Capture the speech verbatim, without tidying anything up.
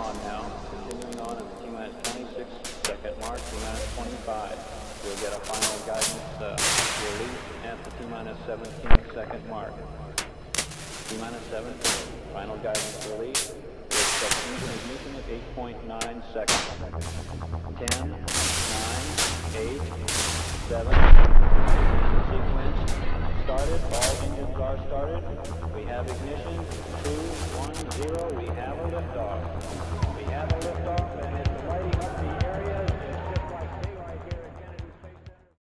on now. Continuing on at the T-minus twenty-six second mark, T-minus twenty-five. We'll get a final guidance uh, release at the T-minus seventeen second mark. T-minus seventeen, final guidance release. We expect engine ignition at eight point nine seconds. ten, nine, eight, seven, ignition sequence started, all engines are started. We have ignition, two, one, zero, we have a liftoff. We have a liftoff and